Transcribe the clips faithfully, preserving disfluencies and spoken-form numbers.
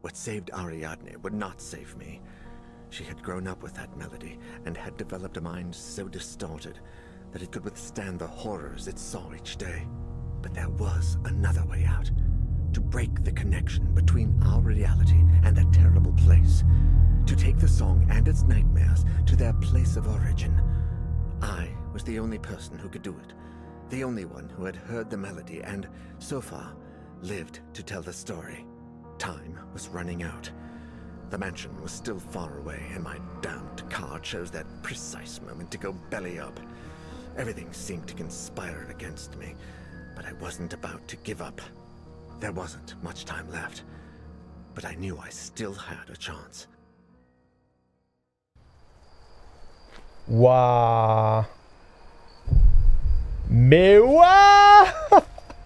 What saved Ariadne would not save me. She had grown up with that melody and had developed a mind so distorted that it could withstand the horrors it saw each day. But there was another way out. To break the connection between our reality and that terrible place. To take the song and its nightmares to their place of origin. I was the only person who could do it. The only one who had heard the melody and, so far, lived to tell the story. Time was running out. The mansion was still far away, and my damned car chose that precise moment to go belly up. Everything seemed to conspire against me, but I wasn't about to give up. There wasn't much time left, but I knew I still had a chance. Waouh! Mais waouh!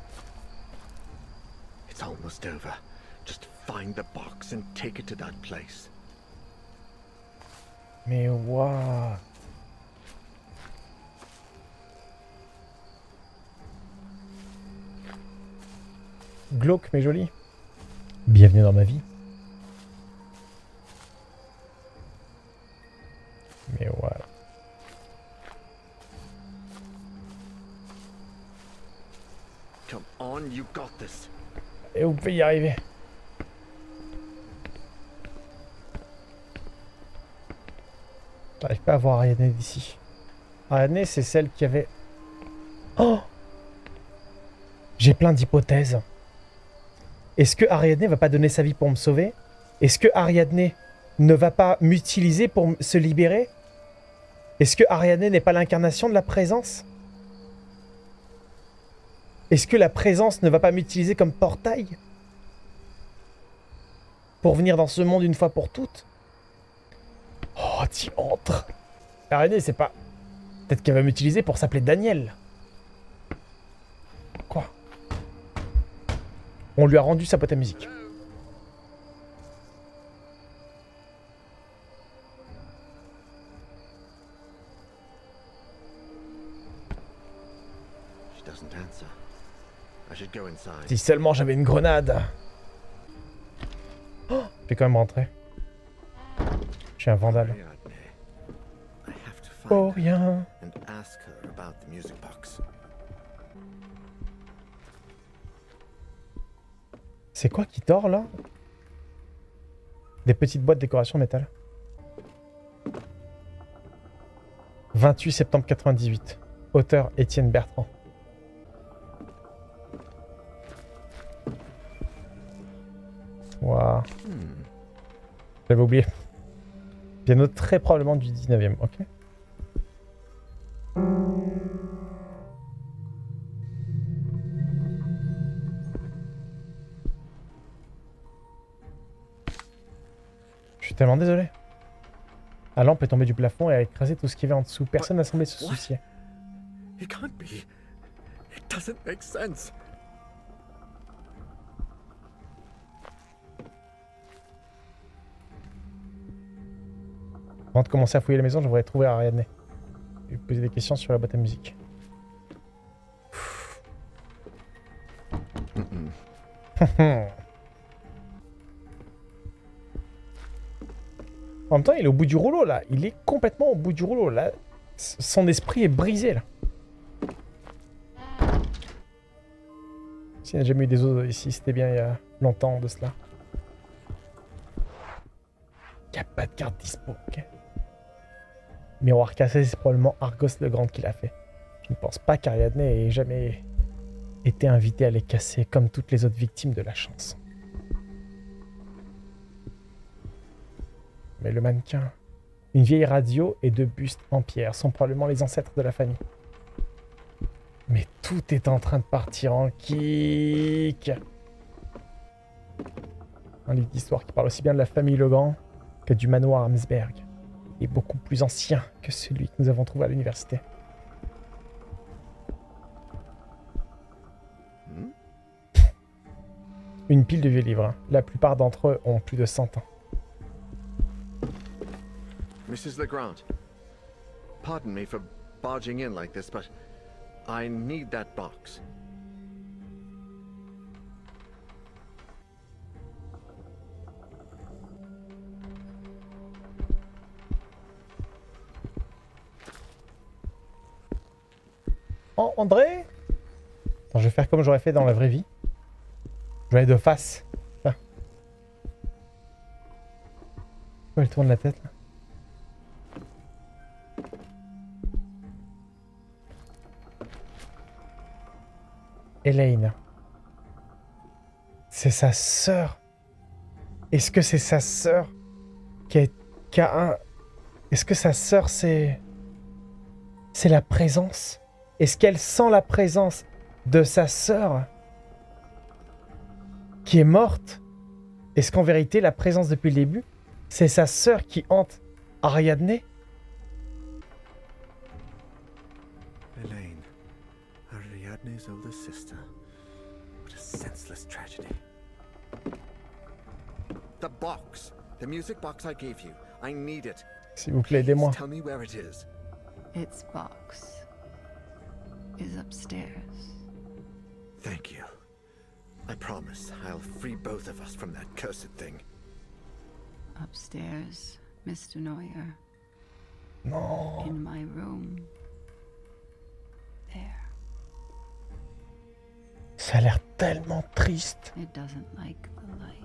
It's almost over. Just find the box and take it to that place. Mais waouh! Glauque mais joli. Bienvenue dans ma vie. Mais ouais. Come on, you got this. Et vous pouvez y arriver. J'arrive pas à voir Ariadne d'ici. Ariadne, c'est celle qui avait... Oh! J'ai plein d'hypothèses. Est-ce que Ariadne va pas donner sa vie pour me sauver? Est-ce que Ariadne ne va pas m'utiliser pour se libérer? Est-ce que Ariadne n'est pas l'incarnation de la présence? Est-ce que la présence ne va pas m'utiliser comme portail? Pour venir dans ce monde une fois pour toutes? Oh, t'y entres. Ariadne, c'est pas... Peut-être qu'elle va m'utiliser pour s'appeler Daniel. Quoi? On lui a rendu sa boîte à musique. Si seulement j'avais une grenade. Oh, je vais quand même rentrer. Je suis un vandale. Oh rien. C'est quoi qui tord là? Des petites boîtes de décoration métal. vingt-huit septembre quatre-vingt-dix-huit. Auteur Étienne Bertrand. Waouh. J'avais oublié. Piano très probablement du dix-neuvième, ok. Je suis tellement désolé. La lampe est tombée du plafond et a écrasé tout ce qu'il y avait en dessous. Personne n'a semblé se soucier. It can't be. It doesn't make sense. Avant de commencer à fouiller la maison, je voudrais trouver Ariadne. Et lui poser des questions sur la boîte à musique. En même temps, il est au bout du rouleau, là. Il est complètement au bout du rouleau, là. Son esprit est brisé, là. S'il n'y a jamais eu des os ici, c'était bien il y a longtemps de cela. Il n'y a pas de carte dispo, ok. Miroir cassé, c'est probablement Argos le Grand qui l'a fait. Je ne pense pas qu'Ariadne ait jamais été invitée à les casser comme toutes les autres victimes de la chance. Mais le mannequin, une vieille radio et deux bustes en pierre sont probablement les ancêtres de la famille. Mais tout est en train de partir en kick. Un livre d'histoire qui parle aussi bien de la famille Legrand que du manoir Amsberg. Il est beaucoup plus ancien que celui que nous avons trouvé à l'université. Une pile de vieux livres. Hein. La plupart d'entre eux ont plus de cent ans. Missus Legrand, pardon me for barging in like this, but I need that box. Oh, André! Attends, je vais faire comme j'aurais fait dans la vraie vie. Je vais aller de face. Là. Pourquoi elle tourne la tête, là? Elaine. C'est sa sœur. Est-ce que c'est sa sœur qui a, qui a un... Est-ce que sa sœur, c'est... C'est la présence? Est-ce qu'elle sent la présence de sa sœur qui est morte? Est-ce qu'en vérité, la présence depuis le début, c'est sa sœur qui hante Ariadne? Elaine, Ariadne's older sister. What a senseless tragedy. The box! The music box I gave you. I need it. S'il vous plaît, aidez-moi. Tell me where it is. Its box is upstairs. Thank you. I promise I'll free both of us from that cursed thing. Upstairs, Mister Neuer. Non. In my room. There. Ça a l'air tellement triste. It doesn't like the light.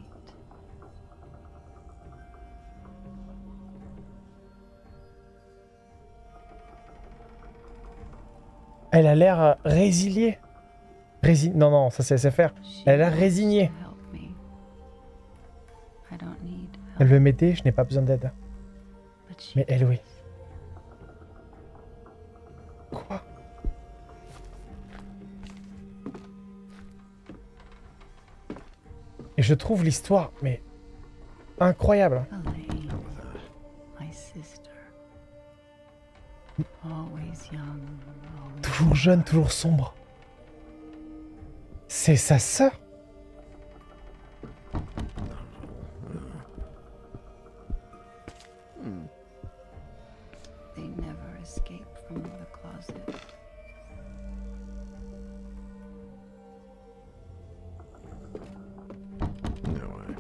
Elle a l'air euh, résiliée. Rési... Non, non, ça c'est faire. Elle a l'air résignée. Elle veut m'aider, je n'ai pas besoin d'aide. Mais elle, oui. Quoi? Et je trouve l'histoire, mais incroyable. Toujours jeune, toujours sombre. C'est sa sœur? They never escape from the closet. No way.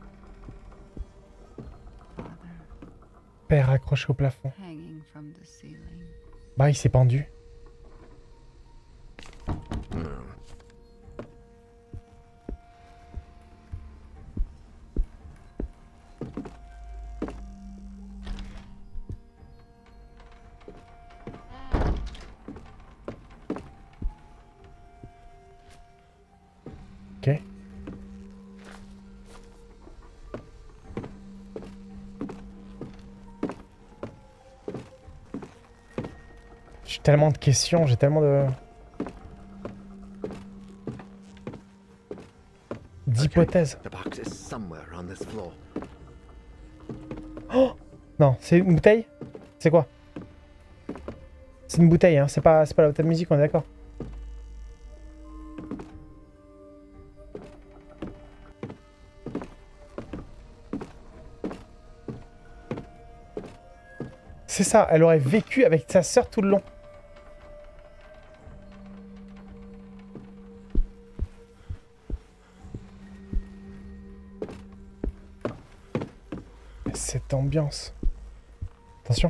Father, Père accroché au plafond. hanging from the ceiling. Bah, il s'est pendu. No. Ok. J'ai tellement de questions, j'ai tellement de... d'hypothèses. The box is somewhere on this floor. Oh! Non, c'est une bouteille? C'est quoi? C'est une bouteille, hein, c'est pas, c'est pas la bouteille de musique, on est d'accord? C'est ça, elle aurait vécu avec sa sœur tout le long. Cette ambiance. Attention.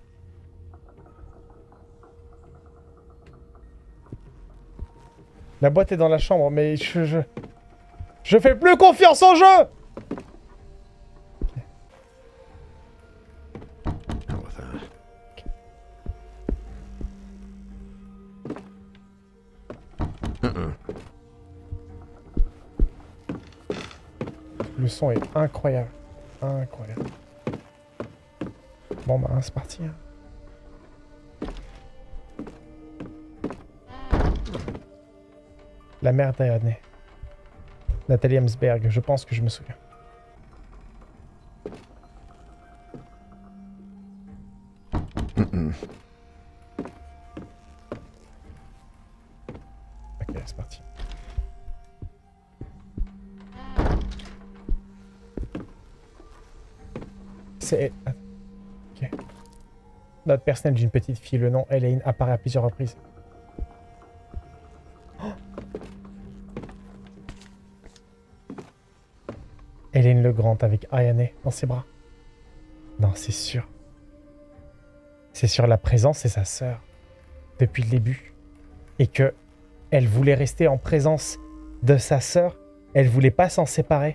La boîte est dans la chambre, mais je... Je, je fais plus confiance en jeu! How with that? Uh-uh. Le son est incroyable. Incroyable. Bon bah, c'est parti. Hein. La mère d'Ariadne. Nathalie Hemsberg, je pense que je me souviens. Mm-mm. Ok, c'est parti. C'est... Ok. Note personnelle d'une petite fille. Le nom Elaine apparaît à plusieurs reprises. Oh, Elaine le Grand avec Ariadne dans ses bras. Non, c'est sûr. C'est sûr, la présence, c'est sa sœur. Depuis le début. et que elle voulait rester en présence de sa sœur. Elle voulait pas s'en séparer.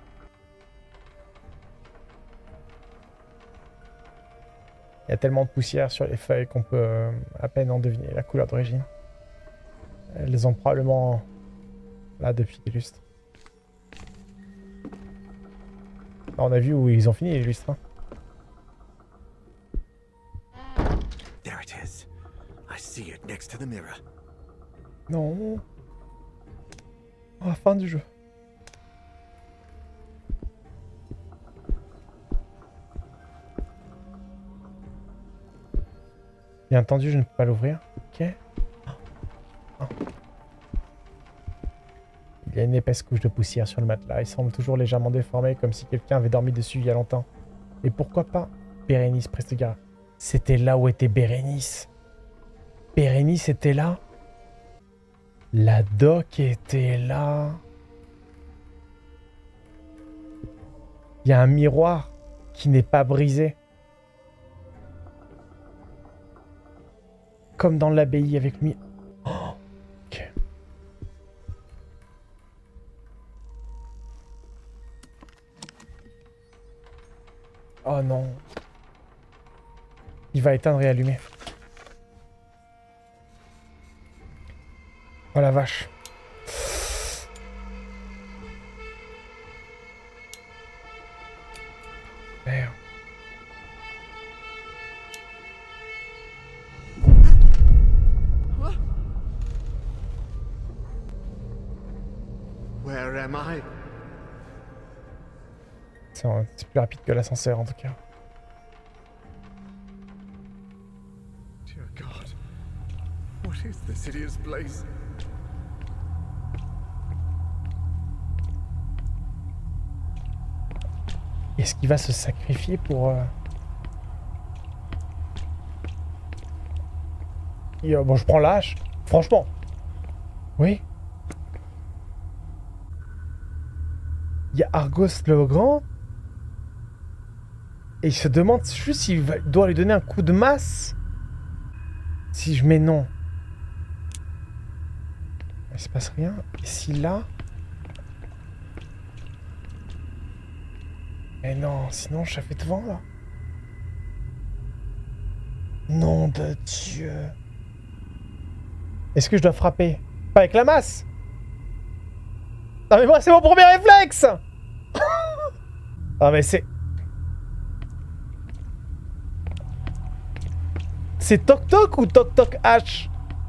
Il y a tellement de poussière sur les feuilles qu'on peut euh, à peine en deviner la couleur d'origine. Elles ont probablement là depuis des lustres. Là, on a vu où ils ont fini les lustres. Hein. There it is. I see it next to the mirror. Non. Oh, la fin du jeu. Bien entendu, je ne peux pas l'ouvrir. Ok. Oh. Il y a une épaisse couche de poussière sur le matelas. Il semble toujours légèrement déformé, comme si quelqu'un avait dormi dessus il y a longtemps. Et pourquoi pas Bérénice Prestegara. C'était là où était Bérénice. Bérénice était là. La doc était là. Il y a un miroir qui n'est pas brisé. Comme dans l'abbaye avec mi... Oh, ok. Oh non. Il va éteindre et allumer. Oh la vache. Merde. Where am I? C'est c'est plus rapide que l'ascenseur en tout cas. Dear God, what is this hideous place? Est-ce qu'il va se sacrifier pour... Euh... Et, euh, bon, je prends la hache. Franchement. Oui. Il y a Argos le Grand. Et il se demande juste s'il va... doit lui donner un coup de masse. Si je mets non. Il se passe rien. Et si là... Mais non, sinon j'avais devant là. Nom de Dieu. Est-ce que je dois frapper? Pas avec la masse? Non mais moi c'est mon premier réflexe. Ah mais c'est... C'est toc toc ou toc toc H?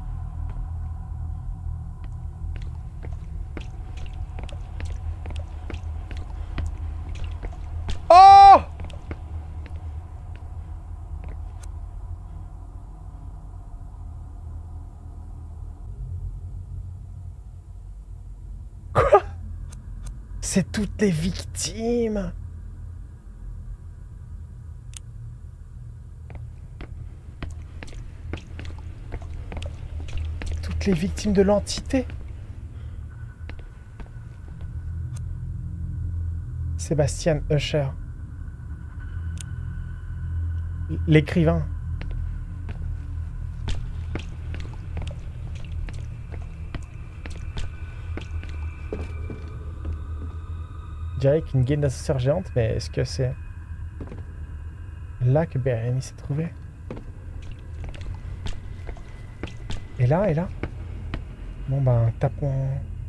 Oh! Quoi? C'est toutes les victimes. Toutes les victimes de l'entité. Sébastien Usher. L'écrivain. Je dirais qu'une gaine d'ascenseur géante, mais est-ce que c'est là que Bérénice s'est trouvée? Et là, et là? Bon ben, tapons...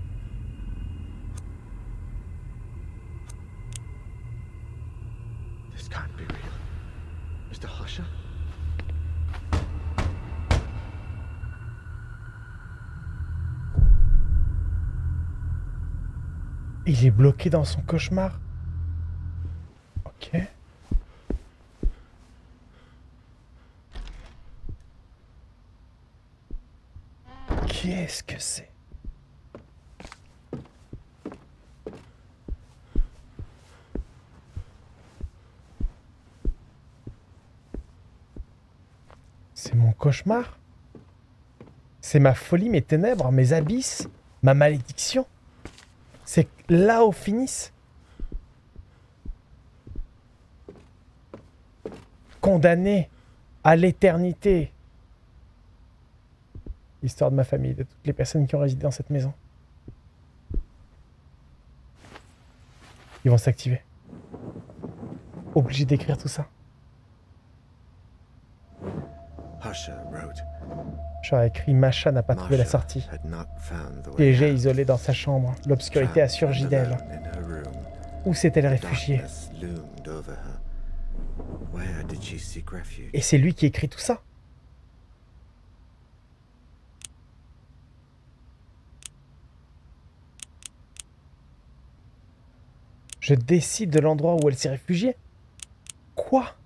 This can't be real. Mister Husher? Il est bloqué dans son cauchemar. Ok. Qu'est-ce que c'est? C'est mon cauchemar? C'est ma folie, mes ténèbres, mes abysses, ma malédiction? C'est là où finissent. Condamné à l'éternité. l'histoire de ma famille, de toutes les personnes qui ont résidé dans cette maison. Ils vont s'activer. Obligé d'écrire tout ça. Husher wrote, J'aurais écrit Masha n'a pas trouvé la sortie. had not found the way Piégée, out. isolée dans sa chambre, l'obscurité a surgi d'elle. Alone in her room, Où s'est-elle the réfugiée? darkness loomed over her. Where did she seek refuge? Et c'est lui qui écrit tout ça. Je décide de l'endroit où elle s'est réfugiée. Quoi?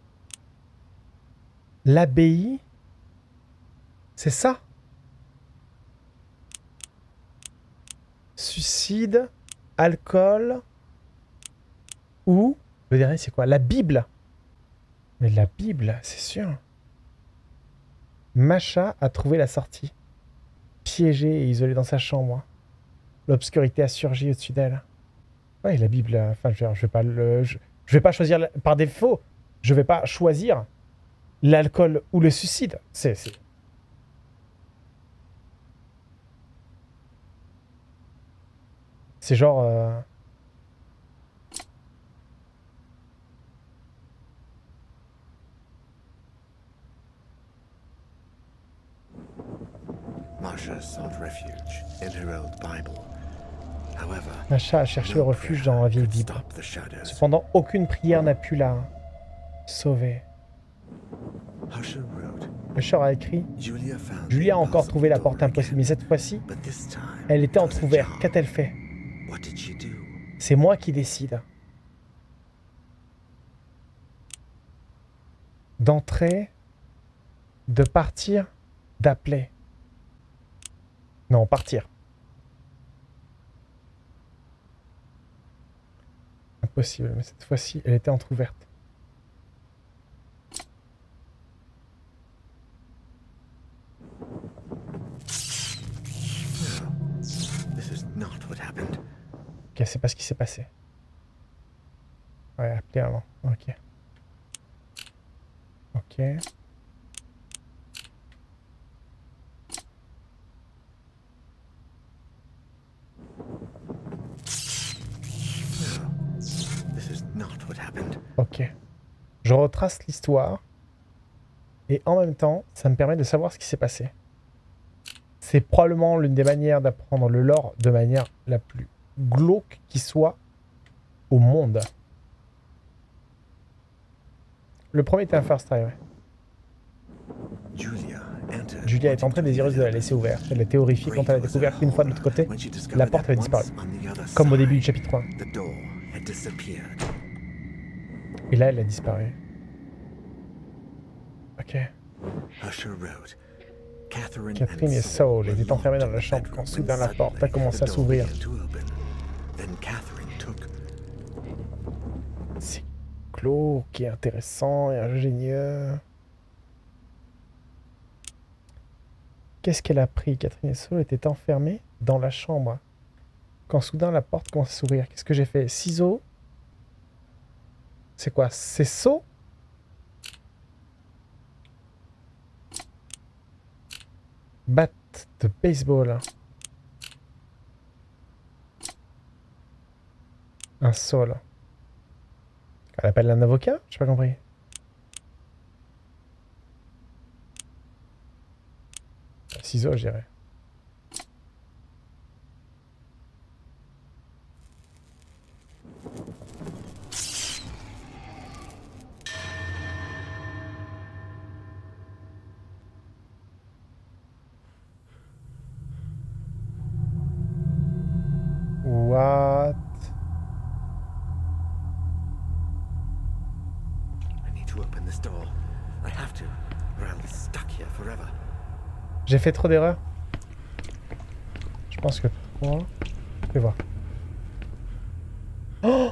L'abbaye? C'est ça? Suicide, alcool, ou... Le dernier, c'est quoi? La Bible. Mais la Bible, c'est sûr. Masha a trouvé la sortie. Piégée et isolée dans sa chambre. L'obscurité a surgi au-dessus d'elle. Ouais, la Bible, enfin, je, je vais pas le... Je, je vais pas choisir... la- par défaut, je vais pas choisir l'alcool ou le suicide. C'est... c'est- C'est genre... euh, Marsha sought refuge in her old Bible. However, Masha a cherché le no refuge prayer dans la vieille could Bible. stop the shadows. Cependant, aucune prière n'a pu la sauver. Husher wrote, Usher a écrit Julia found Julia a the encore trouvé la impossible porte door impossible, again, mais cette fois-ci, but this time elle était it was a entrouverte. jar. Qu'a-t-elle fait? What did she do? C'est moi qui décide. D'entrer, de partir, d'appeler. Non, partir. Impossible, mais cette fois-ci, elle était entrouverte. This is not what happened. Ok, c'est pas ce qui s'est passé. Ouais, appeler avant. Ok. Ok. This is not what happened. Ok. Je retrace l'histoire. Et en même temps, ça me permet de savoir ce qui s'est passé. C'est probablement l'une des manières d'apprendre le lore de manière la plus glauque qui soit au monde. Le premier était un first try, ouais. Julia entered, Julia est wanting entrée to désireuse de la leave laisser ouverte. Elle était horrifiée quand elle a découvert qu'une fois de l'autre côté, When she discovered la porte that avait disparu. once on the other Comme au début du side, chapitre un. the door had disappeared. Et là, elle a disparu. Ok. Usher wrote, Catherine, Catherine and et Saul Saul were étaient enfermés dans locked la in the chambre bedroom quand when soudain la porte a suddenly commencé the à door s'ouvrir. began to open. Then Catherine took C'est glauque et intéressant et ingénieux. Qu'est-ce qu'elle a pris? Catherine et Saul étaient enfermés dans la chambre. Quand soudain la porte commence à s'ouvrir. Qu'est-ce que j'ai fait? Ciseaux. C'est quoi? C'est seau? Batte de baseball. Un sol. Elle appelle un avocat? J'ai pas compris. Ciseaux, je dirais. What? I need to open this door. I have to, or I'll be stuck here forever. J'ai fait trop d'erreurs. Je pense que trois. Je vais voir. Oh!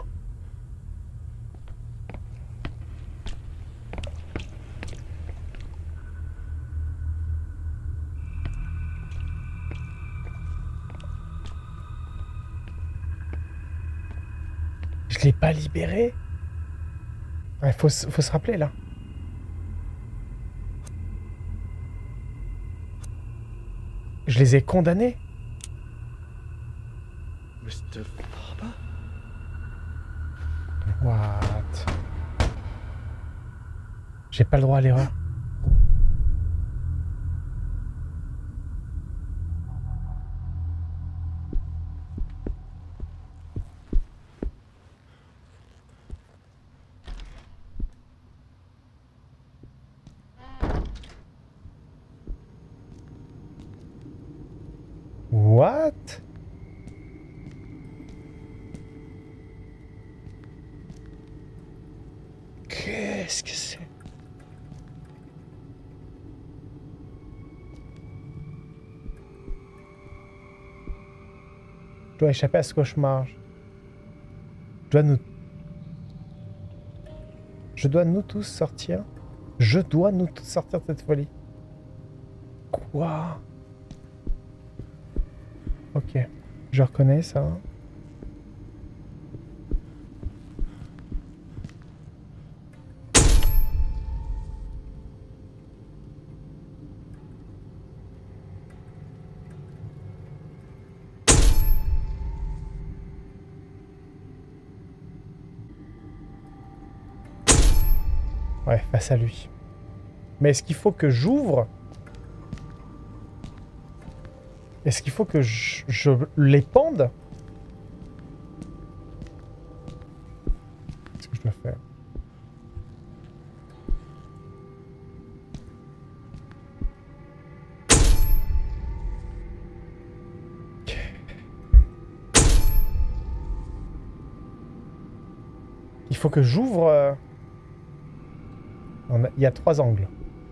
Je l'ai pas libéré. Il faut, se- faut se rappeler là. Je les ai condamnés. Mister Farber? What? J'ai pas le droit à l'erreur. What? Qu'est-ce que c'est? Je dois échapper à ce cauchemar. Je dois nous... Je dois nous tous sortir. Je dois nous tous sortir de cette folie. Quoi? Ok. Je reconnais ça. Ouais, face à lui. Mais est-ce qu'il faut que j'ouvre? Est-ce qu'il faut que je, je les pende? Qu'est-ce que je dois faire? Il faut que j'ouvre... euh, on a- Il y a trois angles.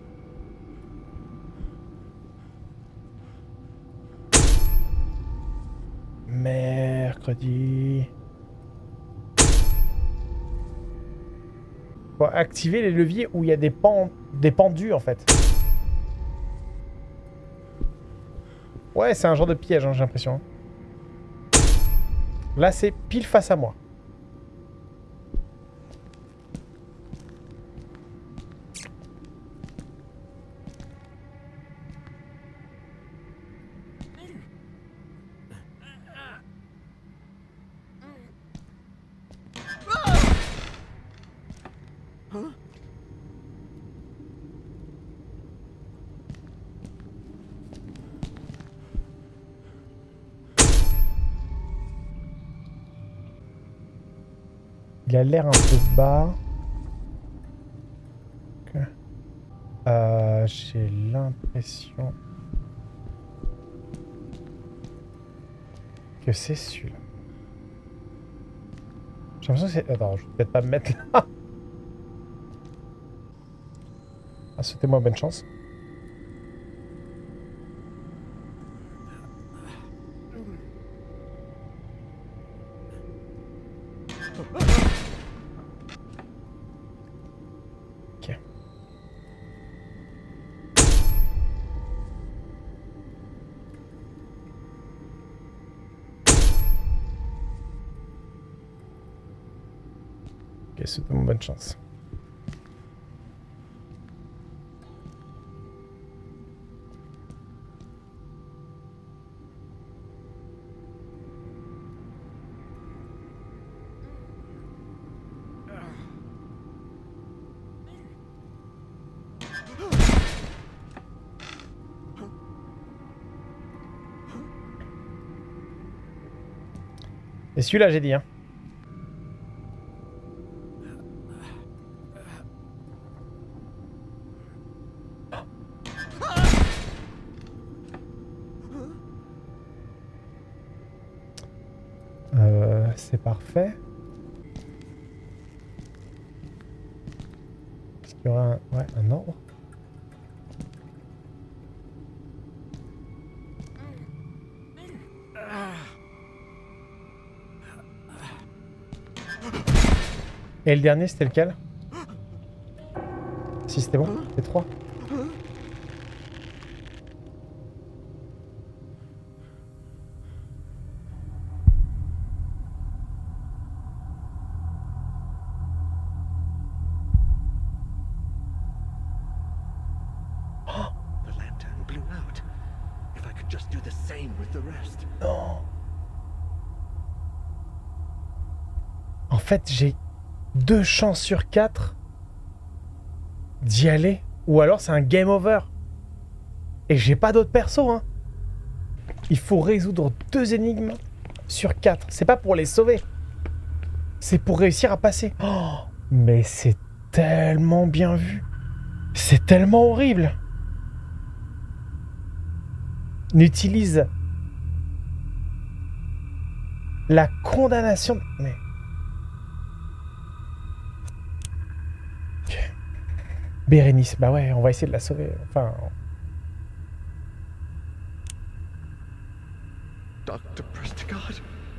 Mercredi. Faut activer les leviers où il y a des, pen... des pendus en fait. Ouais, c'est un genre de piège, hein, j'ai l'impression. Là, c'est pile face à moi. Il a l'air un peu bas. Ok. Euh, j'ai l'impression que c'est celui-là. J'ai l'impression que c'est... Attends, je vais peut-être pas me mettre là. Ah, souhaitez-moi bonne chance. Ok. Ok, souhaitez-moi bonne chance. Et celui-là, j'ai dit, hein. Euh, c'est parfait. Est-ce qu'il y aura un, ouais, un ordre? Et le dernier, c'était lequel? Si, c'était bon, c'était trois. The lantern blew out. If I could just with the rest. Non. En fait, j'ai deux chances sur quatre d'y aller. Ou alors c'est un game over. Et j'ai pas d'autres persos, hein. Il faut résoudre deux énigmes sur quatre. C'est pas pour les sauver. C'est pour réussir à passer. Oh, mais c'est tellement bien vu. C'est tellement horrible. N'utilise la condamnation... Mais... Ok. Bérénice, bah ouais, on va essayer de la sauver. Enfin... Doctor Prestigard.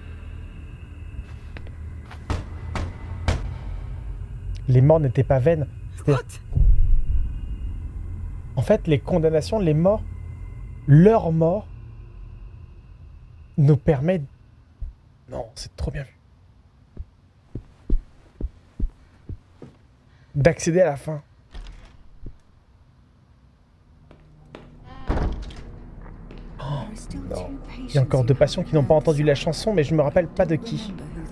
Les morts n'étaient pas vaines. En fait, les condamnations, les morts, leur mort nous permet... Non, c'est trop bien vu. D'accéder à la fin. Oh, non. Il y a encore deux patients qui n'ont pas entendu la chanson, mais je me rappelle pas de qui.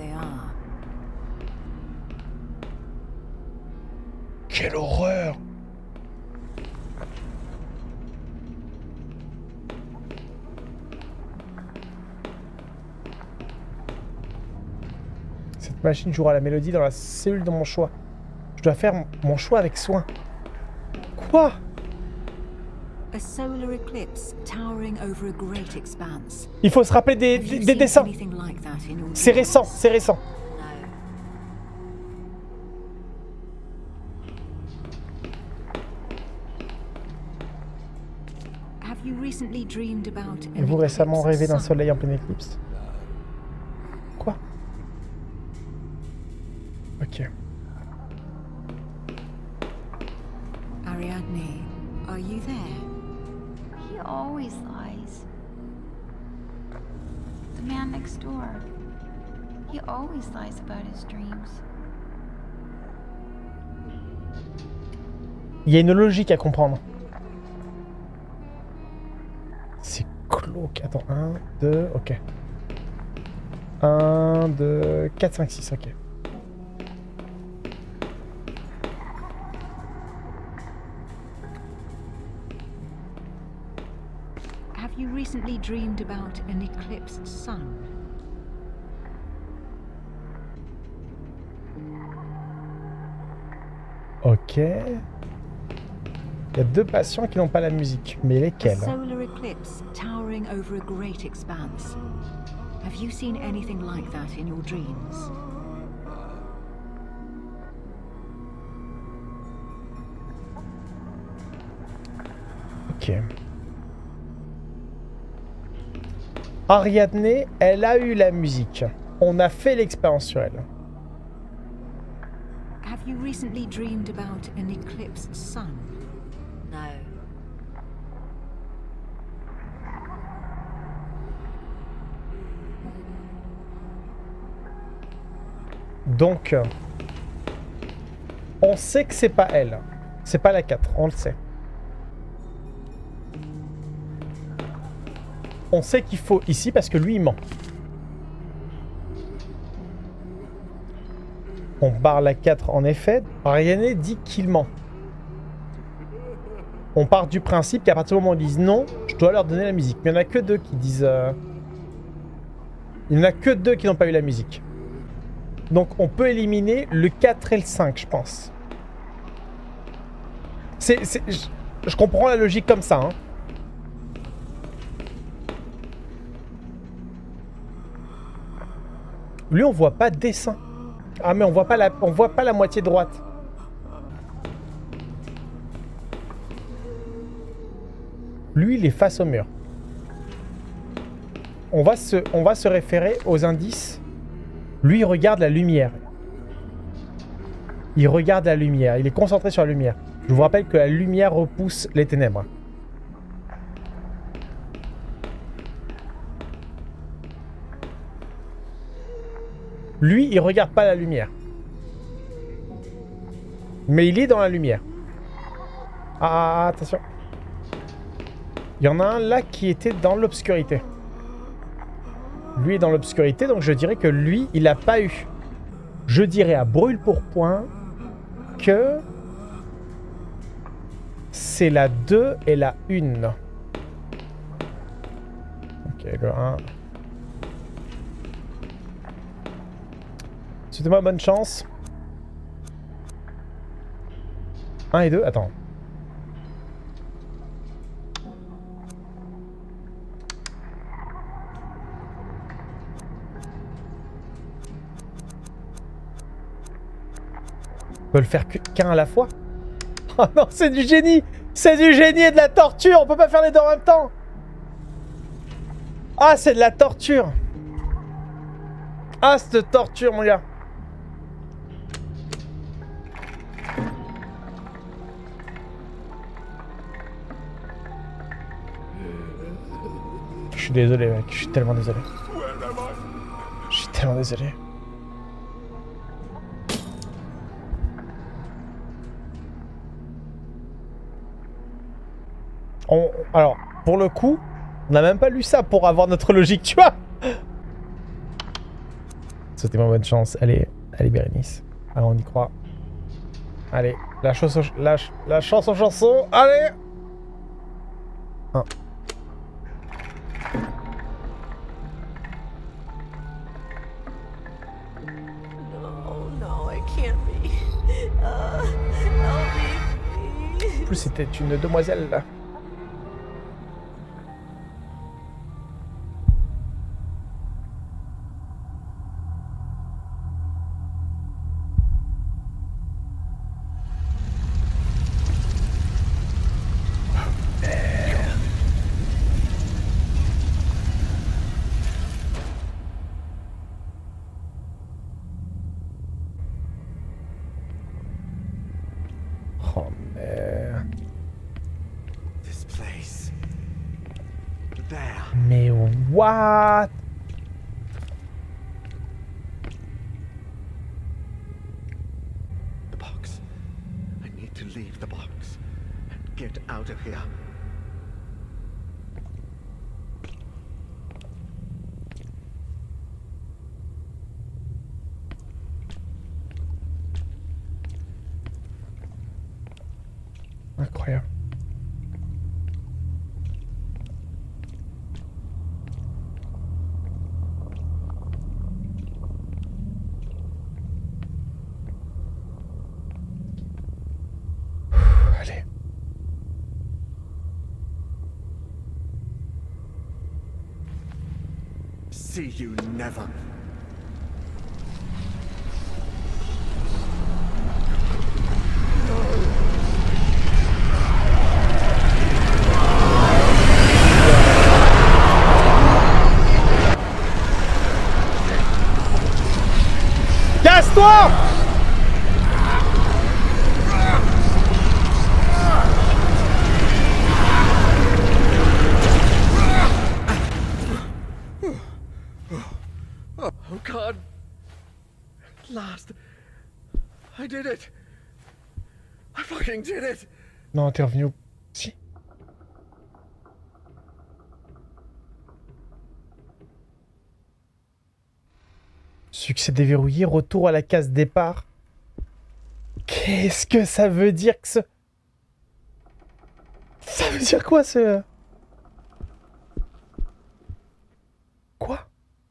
Quelle horreur! Cette machine jouera la mélodie dans la cellule de mon choix. Je dois faire mon- mon choix avec soin. Quoi? A solar eclipse towering over a great expanse. Il faut se rappeler des, Have des, you des seen dessins. anything like that in your C'est dreams? récent, c'est récent. No. Have you recently dreamed about an Avez-vous récemment eclipse rêvé d'un sun? soleil en pleine éclipse? Quoi? Ok. Ariadne, are you there? He always lies. The man next door. He always lies about his dreams. Il y a une logique à comprendre. C'est glauque. Attends, un, deux, ok. un, deux, quatre, cinq, six, ok. Have you recently dreamed about an eclipsed sun? Ok. Il y a deux patients qui n'ont pas la musique. Mais A lesquels? solar eclipse towering over a great expanse. Have you seen anything like that in your dreams? Ok. Ariadne, elle a eu la musique. On a fait l'expérience sur elle. Have you recently dreamed about an eclipsed sun? No. Donc, on sait que c'est pas elle. C'est pas la quatre, on le sait. On sait qu'il faut ici parce que lui, il ment. On barre la quatre en effet. Ariadne dit qu'il ment. On part du principe qu'à partir du moment où ils disent non, je dois leur donner la musique. Mais il n'y en a que deux qui disent... euh, Il n'y en a que deux qui n'ont pas eu la musique. Donc on peut éliminer le quatre et le cinq, je pense. C'est, c'est, je, je comprends la logique comme ça. Hein. Lui, on voit pas de dessin. Ah mais on voit pas la, on voit pas la moitié droite. Lui, il est face au mur. On va se, on va se référer aux indices. Lui, il regarde la lumière. Il regarde la lumière. Il est concentré sur la lumière. Je vous rappelle que la lumière repousse les ténèbres. Lui, il regarde pas la lumière. Mais il est dans la lumière. Ah, attention. Il y en a un là qui était dans l'obscurité. Lui est dans l'obscurité, donc je dirais que lui, il n'a pas eu. Je dirais à brûle pour point que c'est la deux et la un. Ok, le un. Souhaitez-moi bonne chance. un et deux, attends. On peut le faire qu'un à la fois. Oh non, c'est du génie. C'est du génie et de la torture. On peut pas faire les deux en même temps. Ah, c'est de la torture. Ah, cette torture, mon gars. Je suis désolé, mec. Je suis tellement désolé. Je suis tellement désolé. On... Alors, pour le coup, on n'a même pas lu ça pour avoir notre logique, tu vois. Souhaitez-moi bonne chance. Allez, allez, Bérénice. Alors, on y croit. Allez, la, chance au... la... la chance aux chansons. Allez. Un. En plus, c'était une demoiselle, là. Oh merde. This place. There. Mais what? The box. I need to leave the box and get out of here. Incroyable. Allez. See you never. Casse-toi! Oh God. At last. I did it. I fucking did it. Non, t'es revenu au... Si. Succès déverrouillé, retour à la case départ. Qu'est-ce que ça veut dire que ce... Ça veut dire quoi ce... Quoi?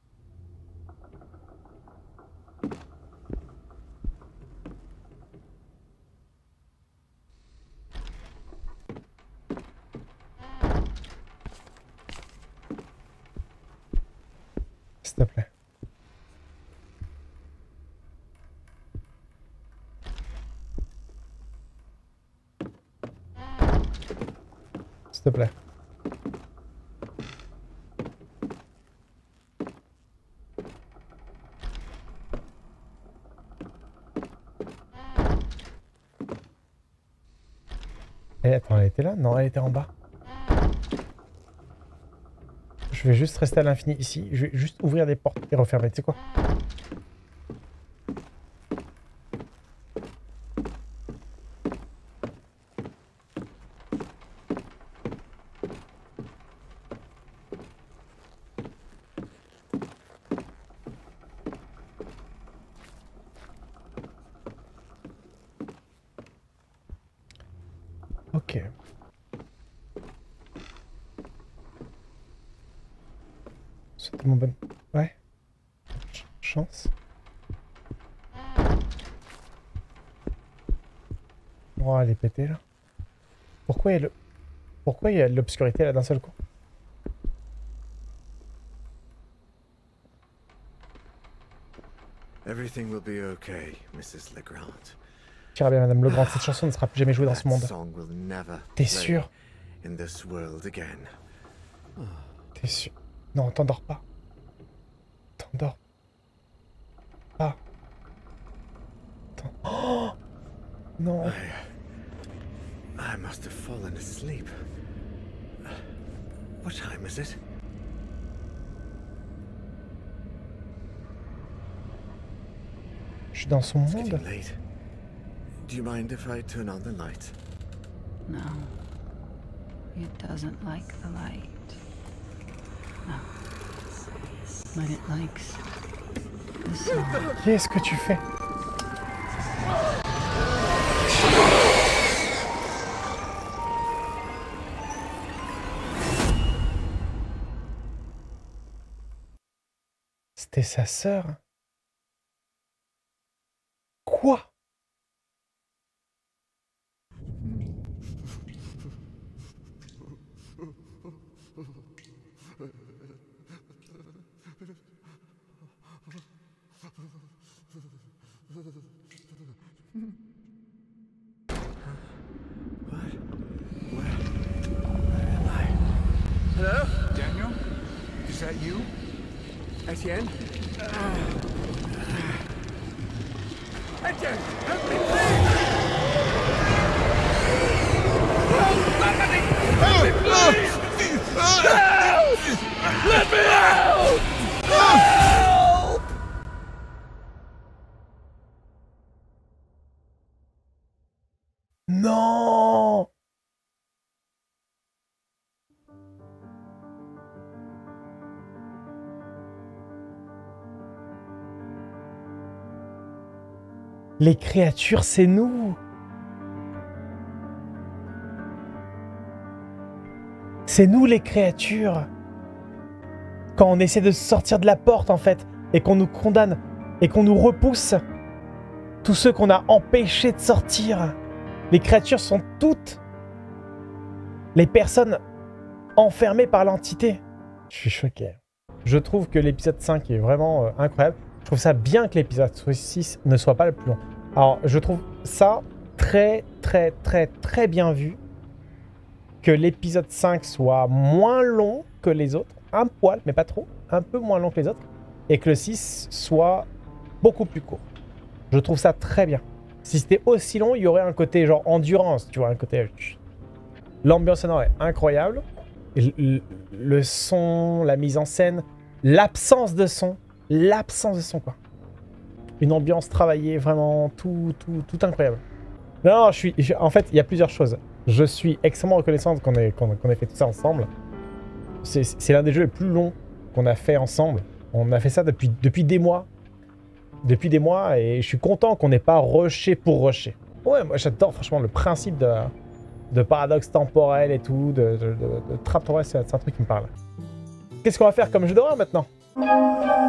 S'il te plaît. S'il te plaît. Eh, attends, elle était là? Non, elle était en bas. Je vais juste rester à l'infini ici. Je vais juste ouvrir des portes et refermer. Tu sais quoi? Ok. C'est tellement bonne. Ouais. Ch- chance. Oh, elle est pétée là. Pourquoi il y a le... Pourquoi il y a de l'obscurité là d'un seul coup? Everything will be okay, Missus Legrand. Tira bien, Madame Legrand, cette chanson ne sera plus jamais jouée dans ce That monde. song will never T'es play sûr? in this world again. T'es sûr? Non, t'endors pas. T'endors pas. T'en- Oh non. I, I must have fallen asleep. What time is it? Je suis dans son It's monde. getting late. Do you mind if I turn on the light? No. It doesn't like the light. No. But it likes the song. Qu'est-ce que tu fais? C'était sa sœur? Quoi? Hello? Daniel? Is that you? Etienne? Etienne! Help me, please! Non! Les créatures, c'est nous! C'est nous les créatures! Quand on essaie de sortir de la porte, en fait, et qu'on nous condamne, et qu'on nous repousse, tous ceux qu'on a empêchés de sortir, les créatures sont toutes les personnes enfermées par l'entité. Je suis choqué. Je trouve que l'épisode cinq est vraiment euh, incroyable. Je trouve ça bien que l'épisode six ne soit pas le plus long. Alors, je trouve ça très, très, très, très bien vu que l'épisode cinq soit moins long que les autres. Un poil, mais pas trop. Un peu moins long que les autres. Et que le six soit beaucoup plus court. Je trouve ça très bien. Si c'était aussi long, il y aurait un côté genre endurance, tu vois, un côté... L'ambiance sonore est incroyable. Le, le son, la mise en scène, l'absence de son. L'absence de son, quoi. Une ambiance travaillée, vraiment tout, tout, tout incroyable. Non, je suis... Je, en fait, il y a plusieurs choses. Je suis extrêmement reconnaissant qu'on ait, qu'on, qu'on ait fait tout ça ensemble. C'est, c'est l'un des jeux les plus longs qu'on a fait ensemble. On a fait ça depuis, depuis des mois. Depuis des mois, et je suis content qu'on n'ait pas rushé pour rusher. Ouais, moi j'adore franchement le principe de, de paradoxe temporel et tout, de, de, de, de trappe temporelle, c'est un truc qui me parle. Qu'est-ce qu'on va faire comme jeu d'horreur maintenant ?